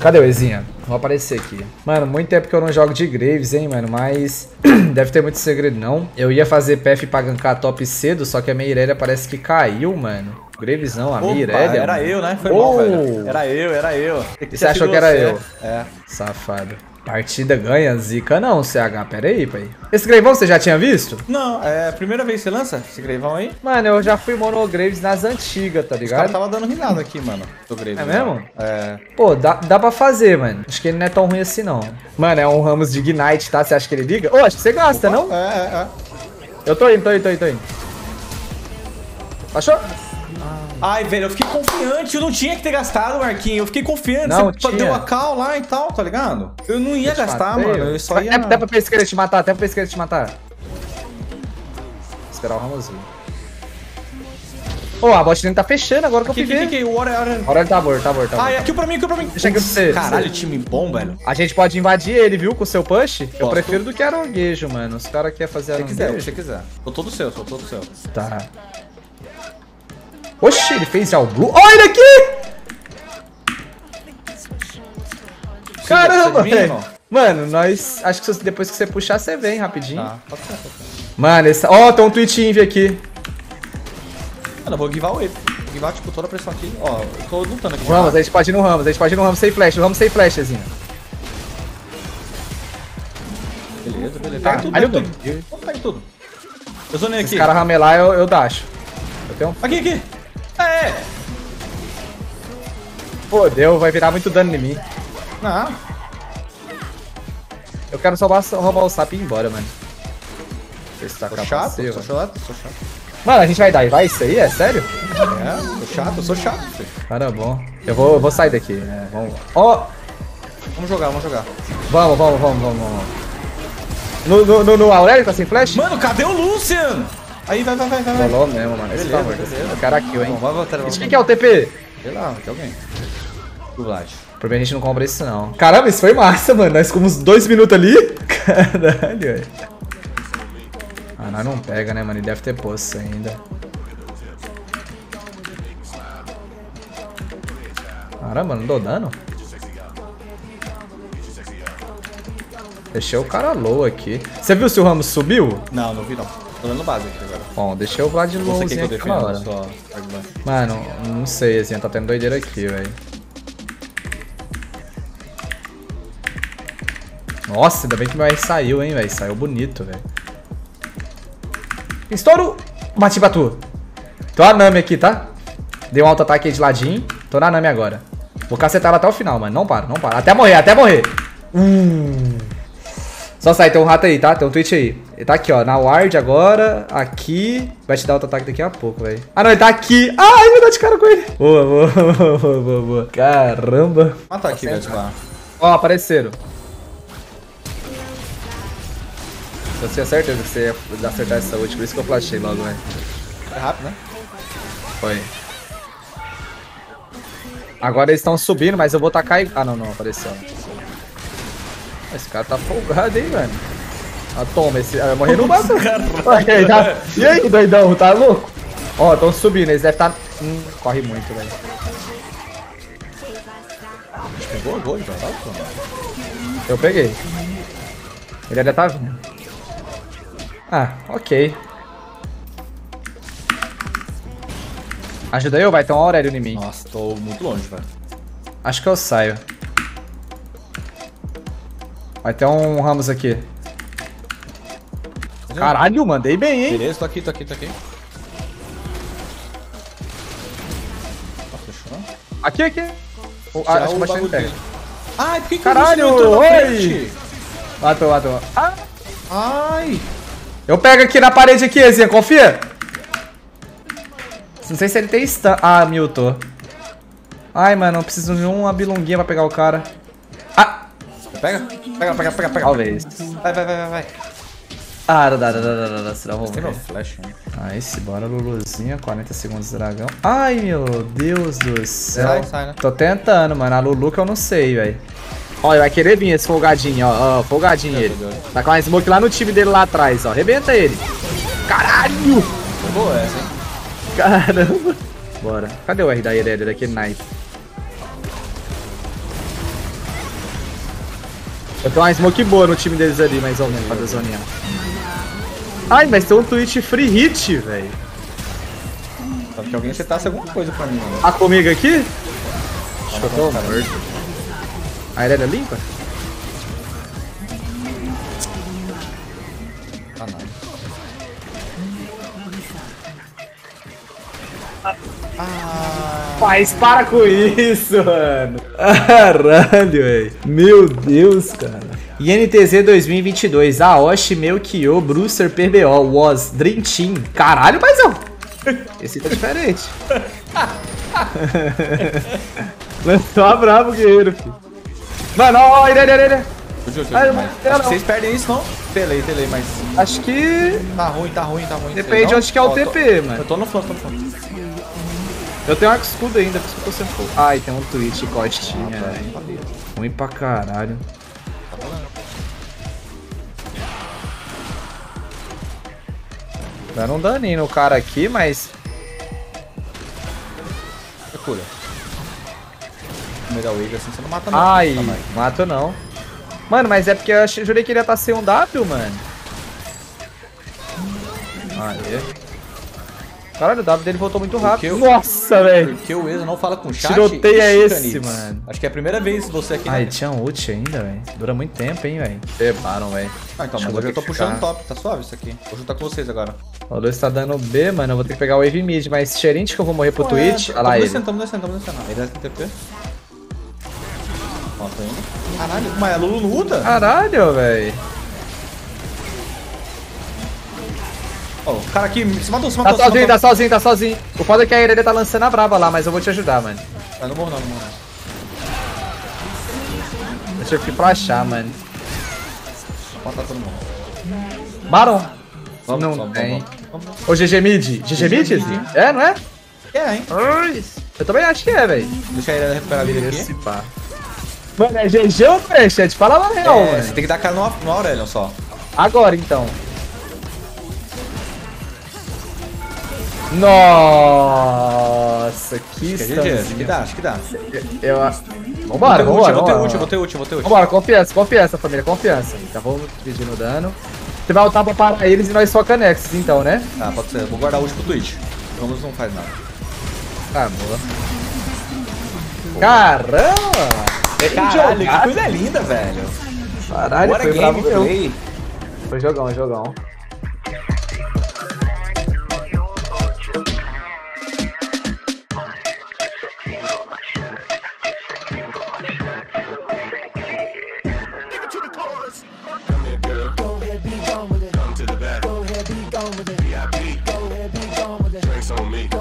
Cadê o Ezinha? Vou aparecer aqui. Mano, muito tempo que eu não jogo de Graves, hein, mano. Mas deve ter muito segredo, não. Eu ia fazer PF pra gankar top cedo, só que a minha Irelia parece que caiu, mano. Graves não, a minha Irelia. Era eu, né? Foi mal, velho. Era eu. E você achou que era eu? É. Safado. Partida ganha, zica não, CH. Pera aí, pai. Esse Greivão você já tinha visto? Não, é a primeira vez que você lança esse Greivão aí? Mano, eu já fui mono Graves nas antigas, tá Os ligado? caras tava dando risada aqui, mano, do Graves. É mesmo? É. Pô, dá pra fazer, mano. Acho que ele não é tão ruim assim, não. Mano, é um Ramos de Ignite, tá? Você acha que ele liga? Ô, acho que você gasta, Opa, não? É. Eu tô indo. Achou? Ai, velho, eu fiquei confiante. Eu não tinha que ter gastado, Marquinhos. Eu fiquei confiante. Não, você tinha. deu a call lá e tal, tá ligado? Eu não ia gastar, matei, mano. Eu só ia... Até pra pesqueira te matar, Esperar o Ramosinho. Ô, a bot lane tá fechando agora que eu fui ver. Que? O hora... Agora ele tá morto. Ai, aqui pra mim. Deixa aqui pra você. Caralho, time bom, velho. A gente pode invadir ele, viu, com o seu push? Eu Posso? prefiro do que aranguejo, mano. Os caras querem fazer Se aranguejo. você quiser. Sou todo seu. Tá. Oxi, ele fez já o blue. Olha ele aqui! Caramba, velho. Mano, nós... Acho que depois que você puxar, você vem rapidinho. Tá, pode ser. Mano, esse... Ó, tem um Twitch Inv aqui. Mano, eu vou guivar o E. Guivar, tipo, toda a pressão aqui. Ó, eu tô lutando aqui. Vamos, a gente pode ir no Ramos, sem flash. Vamos sem flash, Zezinho. Beleza. Tá, Pega tudo. Pega tudo. Eu zonei aqui. Se os caras ramelar, eu dasho. Eu tenho um... Aqui. É. Fodeu, vai virar muito dano em mim. Não. Eu quero só roubar o sapo e ir embora, mano. Ver se tá Sou chato. Mano, a gente vai dar, vai isso aí? É sério? É, sou chato. Filho. Cara, bom. Eu vou sair daqui. É, vamos. Ó! Vamos jogar. Vamos. No Aurélio tá sem flash? Mano, cadê o Lucian? Aí, vai. Rolou mesmo, mano. Esse tá morto. Beleza. O cara aqui, hein? Vamos. Quem que é o TP? Sei lá, tem alguém. Do Vlad. Por mim a gente não compra isso, não. Caramba, isso foi massa, mano. Nós ficamos 2 minutos ali. Caralho, velho. Ah, nós não pega, né, mano? Ele deve ter poço ainda. Caramba, não dou dano? Deixei o cara low aqui. Você viu se o Ramos subiu? Não vi não. Tô dando base aqui agora. Bom, deixei o Vlad lowzinho aqui na hora. Mano, não sei, assim, tá tendo doideira aqui, velho. Nossa, ainda bem que meu R saiu, hein, velho. Saiu bonito, velho. Estouro! Bati pra tu. Tô a Nami aqui, tá? Dei um auto-ataque aí de ladinho. Tô na Nami agora. Vou cacetar ela até o final, mano. Não para. Até morrer. Só sai, tem um rato aí, tá? Tem um Twitch aí. Ele tá aqui, ó. Na ward agora. Aqui. Vai te dar auto-ataque daqui a pouco, velho. Ah, não. Ele tá aqui. Ai, vou dar de cara com ele. Boa. Caramba. Tá aqui, velho. Ó, apareceram. Eu tinha certeza que você ia acertar essa ult, por isso que eu flashei logo, velho. É rápido, né? Foi. Agora eles estão subindo, mas eu vou tacar e... Ah, não, apareceu. Esse cara tá folgado, hein, velho. Ah, toma, esse... Ah, eu morri no mato. E aí, doidão, tá louco? Ó, estão subindo, eles devem estar... corre muito, velho. Pegou o gol, já tá? Eu peguei. Ele ainda tá vindo. Ah, ok. Ajuda eu? Vai ter um Aurélio em mim. Nossa, tô muito longe, velho. Acho que eu saio. Vai ter um Ramos aqui. Caralho, mandei bem, hein? Beleza, tô aqui. Tá, fechou. Aqui. Acho que o bastante pega. Ai, por que caralho, você entrou na oi! frente? Matou. Ai! Eu pego aqui na parede aqui, Ezinha, confia? Não sei se ele tem stun. Ah, mutou. Ai, mano, eu preciso de uma bilonguinha pra pegar o cara. Ah! Pega. Talvez. Vai. Ah, dá. Será Tem meu ver. flash, né? Nice, bora Luluzinha, 40 segundos dragão. Ai, meu Deus do céu. Sai, né? Tô tentando, mano. A Lulu que eu não sei, velho. Ó, ele vai querer vir esse folgadinho, ó. Folgadinho ele. Tá com uma smoke lá no time dele lá atrás, ó. Arrebenta ele. Caralho! Foi boa essa, hein? Caramba. Bora. Cadê o R da Irelia daquele knife? Eu tenho uma smoke boa no time deles ali, mais ou menos, pra zoninha. Ai, mas tem um Twitch free hit, velho. Só que alguém setasse alguma coisa pra mim, mano. Tá comigo aqui? Acho que eu tô morto. A Irelia limpa? Tá nada. Mas para com isso, mano. Caralho, velho. Meu Deus, cara. INTZ 2022. Aoshi, Melchior, Brewster, PBO, Was, Dream Team. Caralho, mas eu... Esse tá diferente. Lançou a bravo, guerreiro, filho. Mano, ó, Irelia. Acho que vocês perdem isso, não? Telei, mas... Acho que... Tá ruim. Depende de onde que é o TP, mano. Eu tô no flanco, Eu tenho um escudo ainda, por isso que eu tô sem fogo. Ai, tem um Twitch costinha, velho. Ruim pra caralho. Dando um daninho no cara aqui, mas... Cura. No meio da wave assim, você não mata não. Ai, mato não. Mano, mas é porque eu jurei que ele ia estar sem um W, mano. Aê. Caralho, o W dele voltou muito rápido. Nossa, velho. Porque o Ezo não fala com o chat. Tiroteio é esse, mano. Acho que é a primeira vez você aqui. Ai, tinha um ult ainda, velho. Dura muito tempo, hein, velho. Levaram, velho. Ah, então, mas hoje eu tô puxando top. Tá suave isso aqui. Vou juntar com vocês agora. O Luiz tá dando B, mano. Eu vou ter que pegar o Wave Mid, mas cheirinho de que eu vou morrer pro Twitch. Olha lá ele. Tamo descendo. Ele desce no TP. Ó, tô indo. Caralho, mas a Lulu não luta? Caralho, velho. Ó, o cara aqui se matou. Tá sozinho. O foda é que a Irelia tá lançando a braba lá, mas eu vou te ajudar, mano. Ah, não morro não. Deixa eu ir pra achar, mano. Vou matar todo mundo. Baron? Vamos, não tem. Ô, GG Mid. GG Mid? É, não é? É, hein? Eu também acho que é, velho. Deixa a Irelia recuperar a vida aqui. Esse pá. Mano, é GG ou não é, chat? Fala na real, mano. Você tem que dar cara no Aurelion só. Agora, então. Nossa, que Acho que dá. Vambora. Vou ter ult. Vambora, confiança, família, confiança. Tá, vamos dividir no dano. Você vai ultar pra parar eles e nós foca Nexus, então, né? Tá, pode ser. Vou guardar ult pro Twitch. Vamos não faz nada. Ah, boa. Caramba! Caralho, que coisa linda, velho. Caralho, foi bravo meu. Foi jogão. On me.